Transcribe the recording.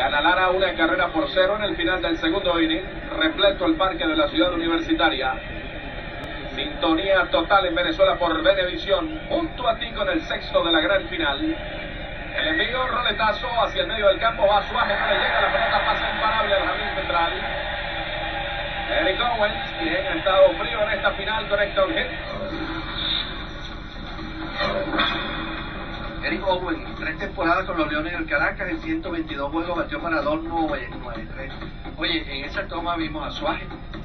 Gana Lara 1-0 en el final del segundo inning. Repleto el parque de la ciudad universitaria. Sintonía total en Venezuela por Venevisión. Junto a ti con el sexto de la gran final. El envío, roletazo hacia el medio del campo. Va Suárez, no le llega. La pelota pasa imparable al jardín central. Eric Owens, quien ha estado frío en esta final, conecta un hit. Eric Owens, 3 temporadas con los Leones del Caracas, en 122 juegos batió para 2.93. Oye, en esa toma vimos a Suárez,